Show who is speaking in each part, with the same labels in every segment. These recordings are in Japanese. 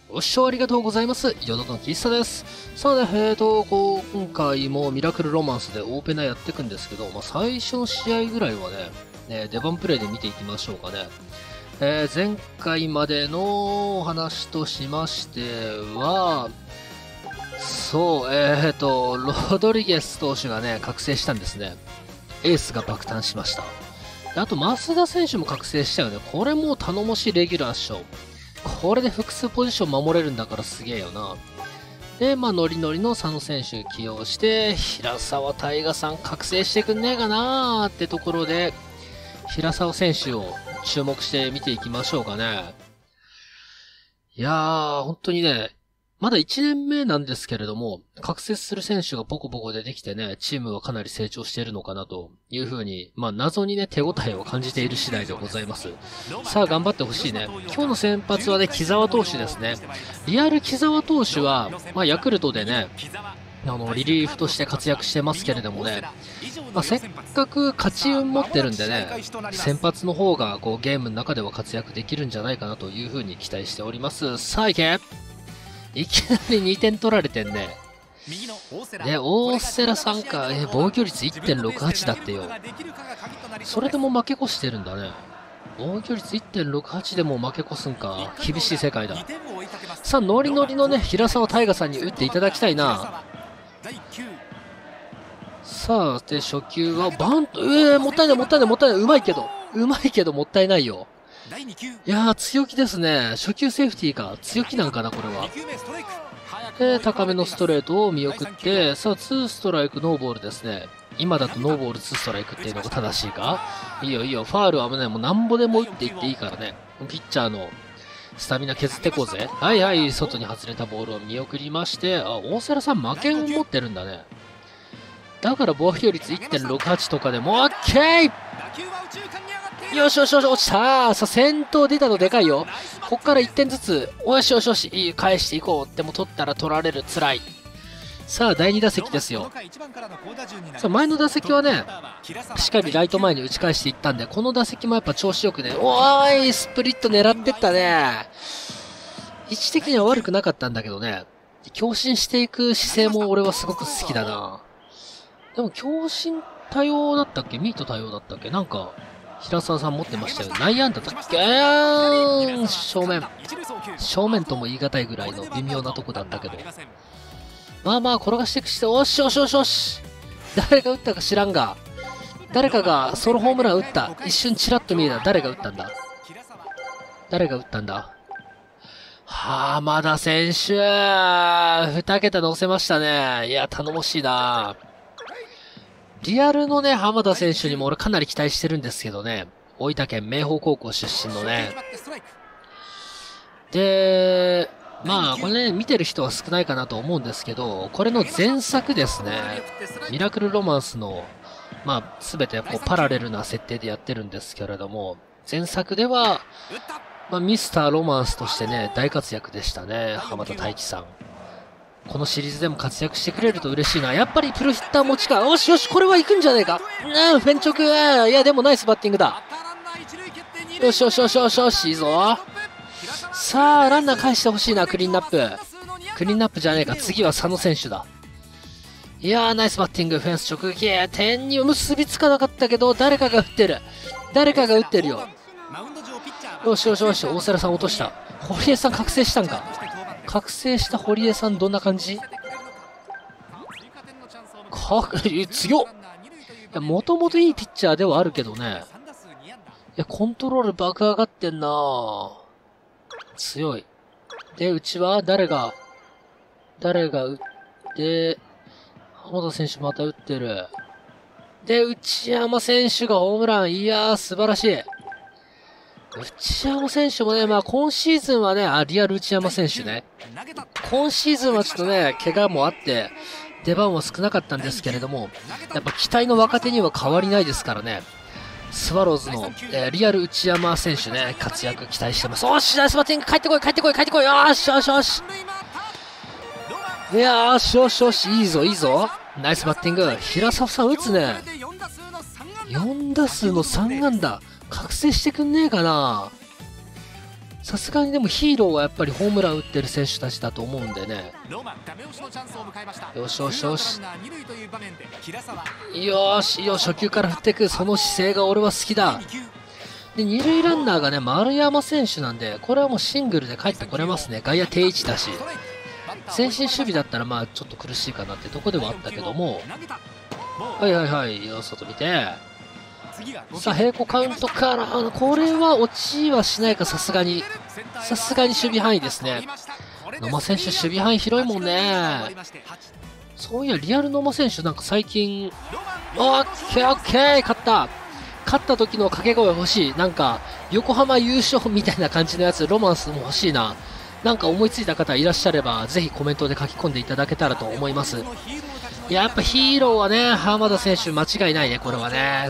Speaker 1: ご視聴ありがとうございます。ヨドの喫茶です。さあね、今回もミラクルロマンスでオーペナーやっていくんですけど、最初の試合ぐらいはね、出番プレイで見ていきましょうかね。前回までのお話としましては、そう、ロドリゲス投手がね、覚醒したんですね。エースが爆誕しました。あと、増田選手も覚醒したよね。これもう頼もしいレギュラーっしょ。これで複数ポジション守れるんだからすげえよな。で、ノリノリの佐野選手起用して、平沢大河さん覚醒してくんねえかなーってところで、平沢選手を注目して見ていきましょうかね。いやー、本当にね、まだ1年目なんですけれども、覚醒する選手がボコボコ出てきてね、チームはかなり成長しているのかなというふうに、謎にね、手応えを感じている次第でございます。さあ、頑張ってほしいね。今日の先発はね、木澤投手ですね。リアル木澤投手は、ヤクルトでね、リリーフとして活躍してますけれどもね、せっかく勝ち運持ってるんでね、先発の方がゲームの中では活躍できるんじゃないかなというふうに期待しております。さあ、いけ！いきなり2点取られてんね。で、大瀬良さんか。防御率 1.68 だってよ。それでも負け越してるんだね。防御率 1.68 でも負け越すんか。厳しい世界だ。さあ、ノリノリのね、平沢大河さんに打っていただきたいな。さあ、で、初球はバント、もったいない、もったいない、もったいない。うまいけどもったいないよ。いやー、強気ですね。初球セーフティーか。強気なんかな、これは。で、高めのストレートを見送って、さあ、2ストライク、ノーボールですね。今だとノーボール、2ストライクっていうのが正しいか？いいよ、いいよ。ファールは危ない。もうなんぼでも打っていっていいからね。ピッチャーのスタミナ削ってこうぜ。はいはい、外に外れたボールを見送りまして、大瀬良さん負けを持ってるんだね。だから防御率 1.68 とかでも、オッケー！よしよしよし、落ちた。さあ、先頭出たのでかいよ。こっから1点ずつ。よしよしよし、いい、返していこう。でも取ったら取られる。辛い。さあ、第2打席ですよ。さあ、前の打席はね、しっかりライト前に打ち返していったんで、この打席もやっぱ調子よくね、おーい、スプリット狙ってったね。位置的には悪くなかったんだけどね、強振していく姿勢も俺はすごく好きだな。でも、強振多様だったっけ？ミート多様だったっけ？なんか、平沢さん持ってましたよ。内野安打だっけ？正面とも言い難いぐらいの微妙なとこだったけど。転がしていくして、おしおしおしおし。誰が打ったか知らんが。誰かがソロホームラン打った。一瞬チラッと見えた。誰が打ったんだ？浜田選手、2桁乗せましたね。いや、頼もしいな。リアルのね、浜田選手にも俺かなり期待してるんですけどね。大分県明豊高校出身のね。で、これね、見てる人は少ないかなと思うんですけど、これの前作ですね。ミラクルロマンスの、すべてパラレルな設定でやってるんですけれども、前作では、ミスターロマンスとしてね、大活躍でしたね。浜田大輝さん。このシリーズでも活躍してくれると嬉しいな。やっぱりプロヒッター持ちか。よしよし、これは行くんじゃねえか。フェンチョク。いや、でもナイスバッティングだ。よしよしよしよしよし、いいぞ。さあ、ランナー返してほしいな、クリーンナップ。クリーンナップじゃねえか。次は佐野選手だ。いやー、ナイスバッティング。フェンス直撃。点に結びつかなかったけど、誰かが打ってるよ。よしよしよし、大瀬良さん落とした。堀江さん覚醒したんか。覚醒した堀江さんどんな感じ？強っ！もともといいピッチャーではあるけどね。いや、コントロール爆上がってんなぁ。強い。で、うちは誰が打って、浜田選手また打ってる。で、内山選手がホームラン。いやー、素晴らしい。内山選手もね、今シーズンはね、リアル内山選手ね。今シーズンはちょっとね、怪我もあって、出番は少なかったんですけれども、やっぱ期待の若手には変わりないですからね。スワローズの、リアル内山選手ね、活躍期待してます。おし、ナイスバッティング、帰ってこい。よしよしよし。いやー、よしよしよし、いいぞ。ナイスバッティング。平沢さん打つね。4打数の3安打。覚醒してくんねえかな。 さすがにでもヒーローはやっぱりホームラン打ってる選手たちだと思うんでね。よしよしよし。よし、よし、初球から振っていく。その姿勢が俺は好きだ。で、二塁ランナーがね、丸山選手なんで、これはもうシングルで帰ってこれますね。外野定位置だし。前進守備だったらまあちょっと苦しいかなってとこではあったけども。はいはいはい。外見て。さあ、並行カウントから、これは落ちはしないか、さすがに。さすがに守備範囲ですね。野間選手、守備範囲広いもんね。そういや、リアル野間選手、なんか最近、オッケーオッケー勝った勝った時の掛け声欲しい。なんか、横浜優勝みたいな感じのやつ、ロマンスも欲しいな。なんか思いついた方いらっしゃれば、ぜひコメントで書き込んでいただけたらと思います。やっぱヒーローはね、浜田選手間違いないね、これはね。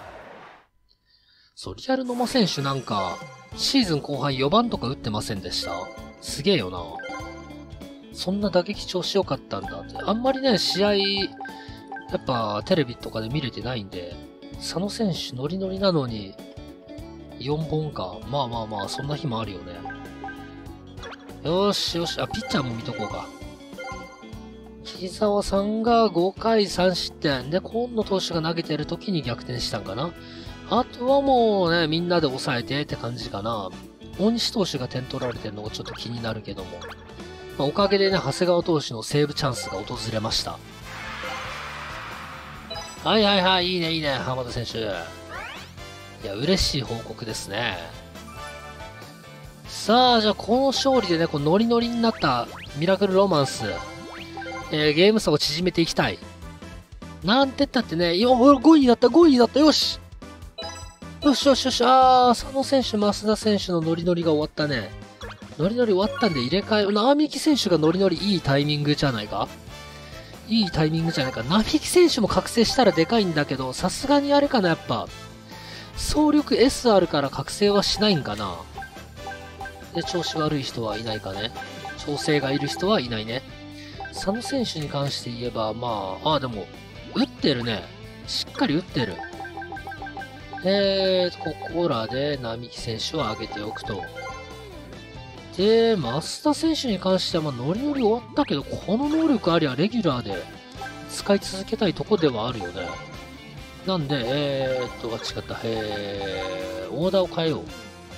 Speaker 1: そう、リアル野間選手なんか、シーズン後半4番とか打ってませんでした？すげえよな。そんな打撃調子良かったんだって。あんまりね、試合、やっぱテレビとかで見れてないんで、佐野選手ノリノリなのに、4本か。まあまあまあ、そんな日もあるよね。よしよし、ピッチャーも見とこうか。木澤さんが5回3失点で、今野投手が投げてる時に逆転したんかな。あとはもうね、みんなで抑えてって感じかな。大西投手が点取られてるのがちょっと気になるけども。おかげでね、長谷川投手のセーブチャンスが訪れました。はいはいはい、いいねいいね、浜田選手。いや、嬉しい報告ですね。さあ、じゃあこの勝利でね、こうノリノリになったミラクルロマンス。ゲーム差を縮めていきたい。なんて言ったってね、5位になった、5位になった、よしよしよしよし、佐野選手、増田選手のノリノリが終わったね。ノリノリ終わったんで入れ替え、並木選手がノリノリいいタイミングじゃないかいいタイミングじゃないか。並木選手も覚醒したらでかいんだけど、さすがにあれかな、やっぱ。総力 S あるから覚醒はしないんかな。で、調子悪い人はいないかね。調整がいる人はいないね。佐野選手に関して言えば、まあ、でも、打ってるね。しっかり打ってる。ここらで並木選手を上げておくと。で、増田選手に関しては、ノリノリ終わったけど、この能力ありゃレギュラーで使い続けたいとこではあるよね。なんで、違った。オーダーを変えよう。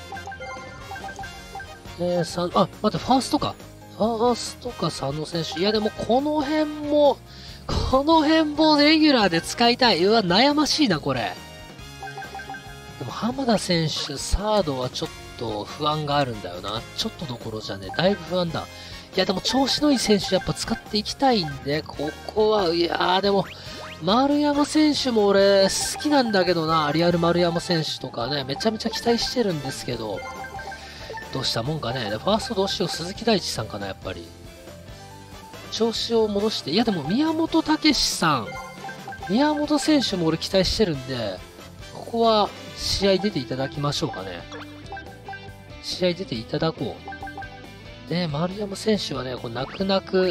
Speaker 1: 待って、ファーストか。ファーストか、佐野選手。いや、でも、この辺もレギュラーで使いたい。うわ、悩ましいな、これ。でも、浜田選手、サードはちょっと不安があるんだよな。ちょっとどころじゃね、だいぶ不安だ。いや、でも、調子のいい選手やっぱ使っていきたいんで、ここは、いやー、でも、丸山選手も俺、好きなんだけどな。リアル丸山選手とかね、めちゃめちゃ期待してるんですけど、どうしたもんかね。ファーストどうしよう、鈴木大地さんかな、やっぱり。調子を戻して、いやでも宮本武さん、宮本選手も俺期待してるんで、ここは試合出ていただきましょうかね。試合出ていただこう。で、丸山選手はね、こう泣く泣く、やっ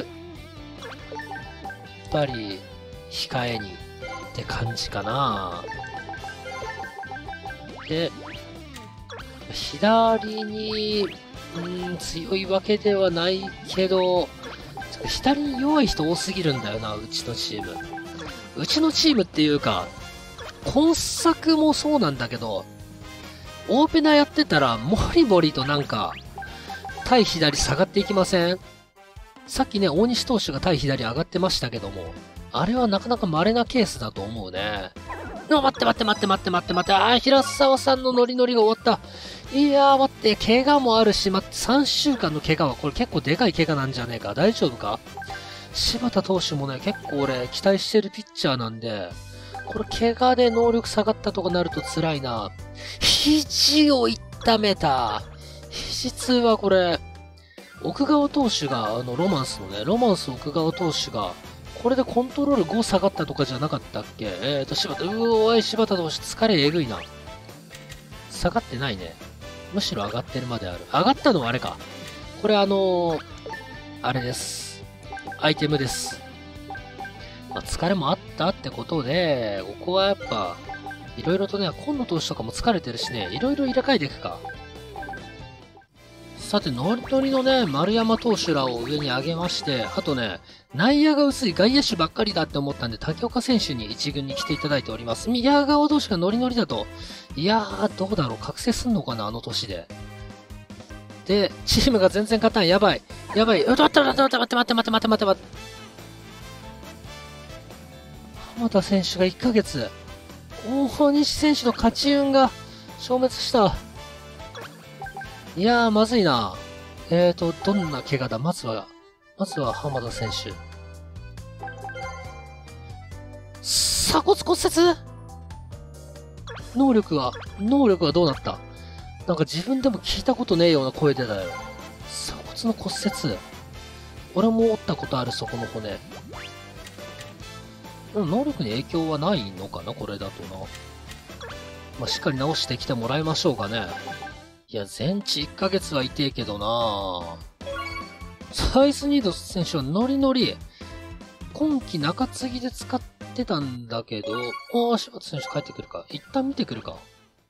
Speaker 1: ぱり、控えにって感じかな。で、左に、強いわけではないけど、左に弱い人多すぎるんだよな、うちのチーム。うちのチームっていうか、今作もそうなんだけど、オープナーやってたら、もりもりとなんか、対左下がっていきません？さっきね、大西投手が対左上がってましたけども、あれはなかなか稀なケースだと思うね。待って。平沢さんのノリノリが終わった。いやー待って、怪我もあるし、3週間の怪我はこれ結構でかい怪我なんじゃねえか。大丈夫か？柴田投手もね、結構俺期待してるピッチャーなんで、これ怪我で能力下がったとかなると辛いな。肘を痛めた。肘痛はこれ、奥川投手が、ロマンス奥川投手が、これでコントロール5下がったとかじゃなかったっけ？柴田投手疲れえぐいな。下がってないね。むしろ上がってるまである。上がったのはあれか。これあれです。アイテムです。疲れもあったってことで、ここはやっぱ、いろいろとね、今野投手とかも疲れてるしね、いろいろ入れ替えていくか。 さて、ノリノリのね、丸山投手らを上に上げまして、あとね、内野が薄い外野手ばっかりだって思ったんで、竹岡選手に一軍に来ていただいております。宮川投手がノリノリだと、いやー、どうだろう、覚醒すんのかな、あの年で。で、チームが全然勝たん、やばい。やばい。待って待って待って待って待って待って待って待って。浜田選手が1ヶ月。大西選手の勝ち運が消滅した。いやー、まずいな。どんな怪我だまずは浜田選手。鎖骨骨折？能力はどうなった？なんか自分でも聞いたことねえような声でだよ。鎖骨の骨折。俺も折ったことある、そこの骨。能力に影響はないのかな、これだとな。まあ、しっかり治してきてもらいましょうかね。いや、全治1ヶ月は痛えけどな。サイスニード選手はノリノリ。今季中継ぎで使ってたんだけど、柴田選手帰ってくるか。一旦見てくるか。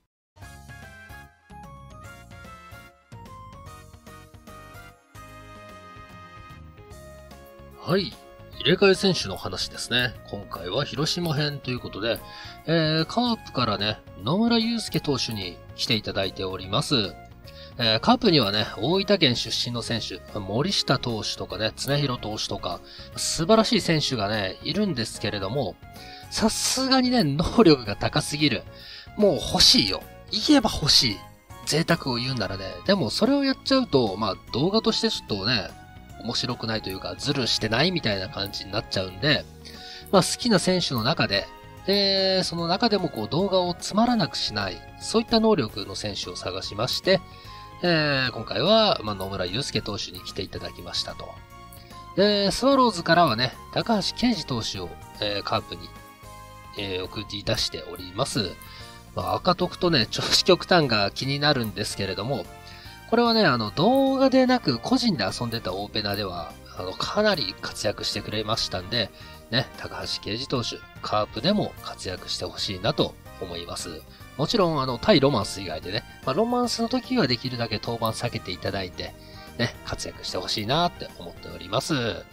Speaker 1: はい。入れ替え選手の話ですね。今回は広島編ということで、カープからね、野村祐介投手に来ていただいております。カープにはね、大分県出身の選手、森下投手とかね、常広投手とか、素晴らしい選手がね、いるんですけれども、さすがにね、能力が高すぎる。もう欲しいよ。言えば欲しい。贅沢を言うんならね。でもそれをやっちゃうと、まあ動画としてちょっとね、面白くないというか、ズルしてないみたいな感じになっちゃうんで、まあ好きな選手の中で、その中でもこう動画をつまらなくしない、そういった能力の選手を探しまして、今回は、まあ、野村祐介投手に来ていただきましたと。スワローズからはね、高橋奎二投手を、カープに、送り出しております。まあ、赤徳とね、調子極端が気になるんですけれども、これはね、動画でなく個人で遊んでたオーペナでは、かなり活躍してくれましたんで、ね、高橋奎二投手、カープでも活躍してほしいなと思います。もちろん、対ロマンス以外でね、まあ、ロマンスの時はできるだけ登板避けていただいて、ね、活躍してほしいなって思っております。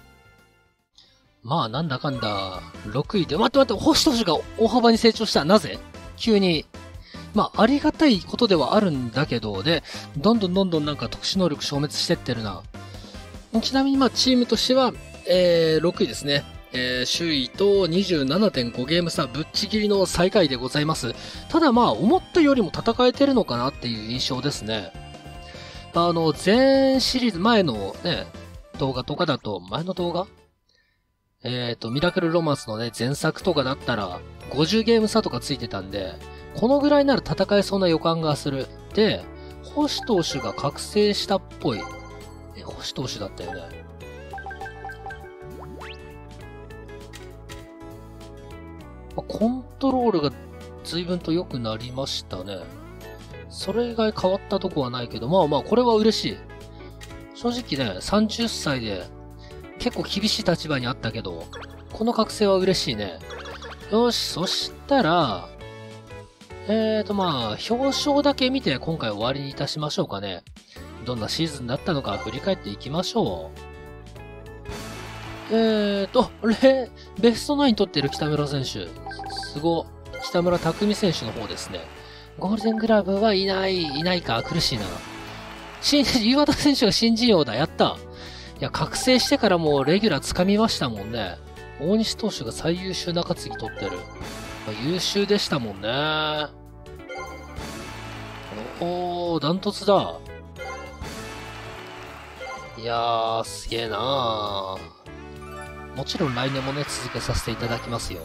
Speaker 1: まあ、なんだかんだ、6位で、待って、星投手が大幅に成長した。なぜ？急に。まあ、ありがたいことではあるんだけど、で、どんどんなんか特殊能力消滅してってるな。ちなみに、まあ、チームとしては、6位ですね。首位と 27.5 ゲーム差、ぶっちぎりの最下位でございます。ただまあ、思ったよりも戦えてるのかなっていう印象ですね。前シリーズ前のね、動画とかだと、前の動画ミラクルロマンスのね、前作とかだったら、50ゲーム差とかついてたんで、このぐらいなら戦えそうな予感がする。で、星投手が覚醒したっぽい。星投手だったよね。コントロールが随分と良くなりましたね。それ以外変わったとこはないけど、まあまあこれは嬉しい。正直ね、30歳で結構厳しい立場にあったけど、この覚醒は嬉しいね。よし、そしたら、まあ、表彰だけ見て今回終わりにいたしましょうかね。どんなシーズンだったのか振り返っていきましょう。ベストナイン取ってる北村選手。すご。北村匠海選手の方ですね。ゴールデングラブはいないか。苦しいな。岩田選手が新人王だ。やった。いや、覚醒してからもうレギュラー掴みましたもんね。大西投手が最優秀中継ぎ取ってる。優秀でしたもんね。ダントツだ。いやー、すげえなー。もちろん来年もね、続けさせていただきますよ。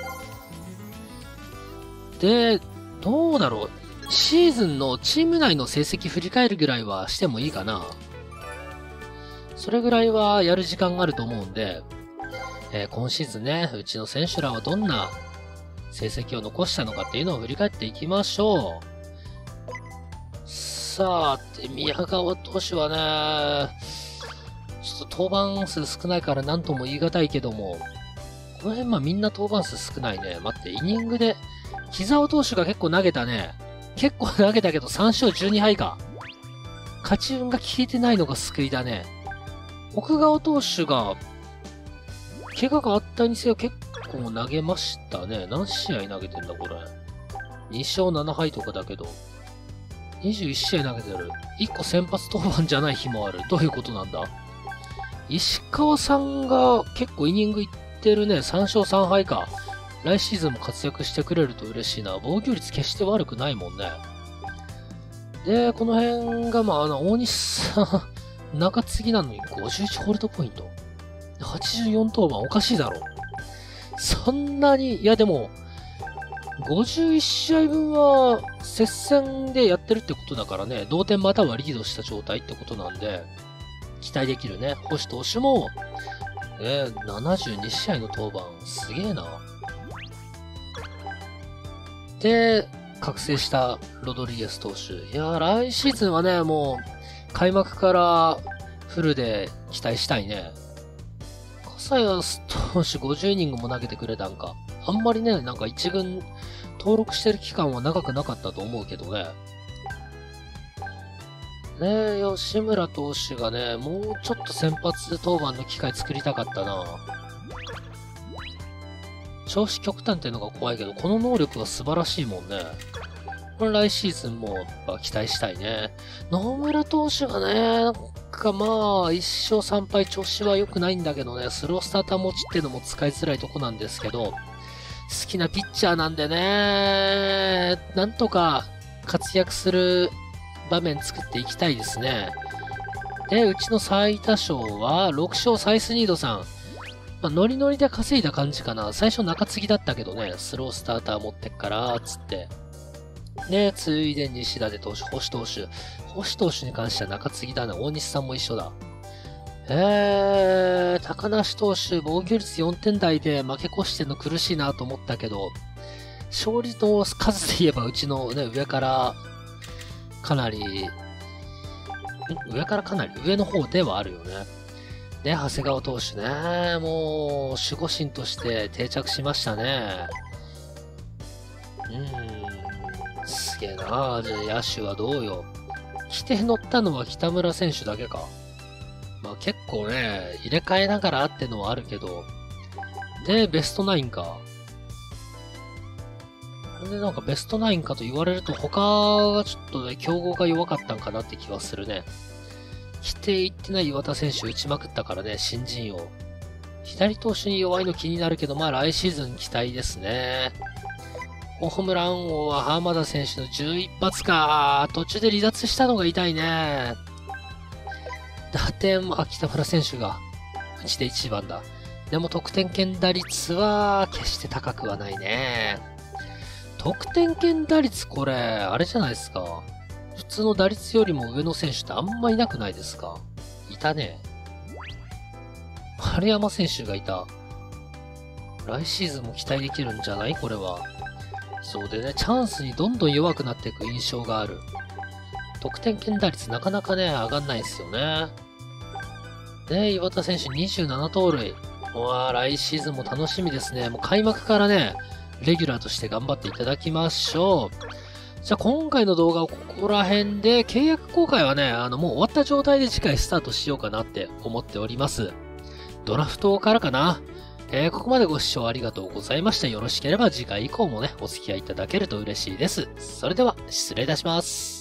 Speaker 1: で、どうだろう。シーズンのチーム内の成績振り返るぐらいはしてもいいかな。それぐらいはやる時間があると思うんで、今シーズンね、うちの選手らはどんな成績を残したのかっていうのを振り返っていきましょう。さあ、宮川投手はね、ちょっと登板数少ないから何とも言い難いけども、この辺まあみんな登板数少ないね。待って、イニングで、木澤投手が結構投げたね。結構投げたけど3勝12敗か。 勝ち運が効いてないのが救いだね。奥川投手が、怪我があったにせよ結構投げましたね。何試合投げてんだこれ。2勝7敗とかだけど。21試合投げてる。1個先発登板じゃない日もある。どういうことなんだ？石川さんが結構イニングいってるね。3勝3敗か。来シーズンも活躍してくれると嬉しいな。防御率決して悪くないもんね。で、この辺が大西さん、中継ぎなのに51ホールドポイント。84登板おかしいだろ。そんなに、いやでも、51試合分は接戦でやってるってことだからね、同点またはリードした状態ってことなんで、期待できるね。星投手も、72試合の登板、すげえな。で、覚醒したロドリゲス投手。いやー、来シーズンはね、もう、開幕からフルで期待したいね。笠谷投手50イニングも投げてくれたんか。あんまりね、なんか一軍登録してる期間は長くなかったと思うけどね。ねえ、吉村投手がね、もうちょっと先発登板の機会作りたかったな。調子極端っていうのが怖いけど、この能力は素晴らしいもんね。これ来シーズンもやっぱ期待したいね。野村投手がね、なんか1勝3敗調子は良くないんだけどね、スロースターター持ちっていうのも使いづらいとこなんですけど、好きなピッチャーなんでね、なんとか活躍する場面作っていきたいですね。で、うちの最多勝は6勝サイスニードさん。ノリノリで稼いだ感じかな。最初中継ぎだったけどね、スロースターター持ってっから、つって。で、ついでに西舘投手、星投手。星投手に関しては中継ぎだね。大西さんも一緒だ。高梨投手、防御率4点台で負け越してんの苦しいなと思ったけど、勝利の数で言えばうちのね、上からかなり上の方ではあるよね。で、長谷川投手ね、もう守護神として定着しましたね。すげえな。じゃあ野手はどうよ。来て乗ったのは北村選手だけか。結構ね、入れ替えながらってのはあるけど。で、ベストナインか。で、なんかベストナインかと言われると他がちょっとね、競合が弱かったんかなって気はするね。来ていってない岩田選手打ちまくったからね、新人王。左投手に弱いの気になるけど、来シーズン期待ですね。ホームラン王は浜田選手の11発か。途中で離脱したのが痛いね。打点も北村選手がうちで1番だ。でも得点圏打率は決して高くはないね。得点圏打率これ、あれじゃないですか。普通の打率よりも上の選手ってあんまいなくないですか？いたね。丸山選手がいた。来シーズンも期待できるんじゃないこれは。そうでね、チャンスにどんどん弱くなっていく印象がある。得点圏打率なかなかね、上がんないですよね。で、岩田選手27盗塁。来シーズンも楽しみですね。もう開幕からね、レギュラーとして頑張っていただきましょう。じゃあ今回の動画をここら辺で、契約公開はね、もう終わった状態で次回スタートしようかなって思っております。ドラフトからかな。ここまでご視聴ありがとうございました。よろしければ次回以降もね、お付き合いいただけると嬉しいです。それでは、失礼いたします。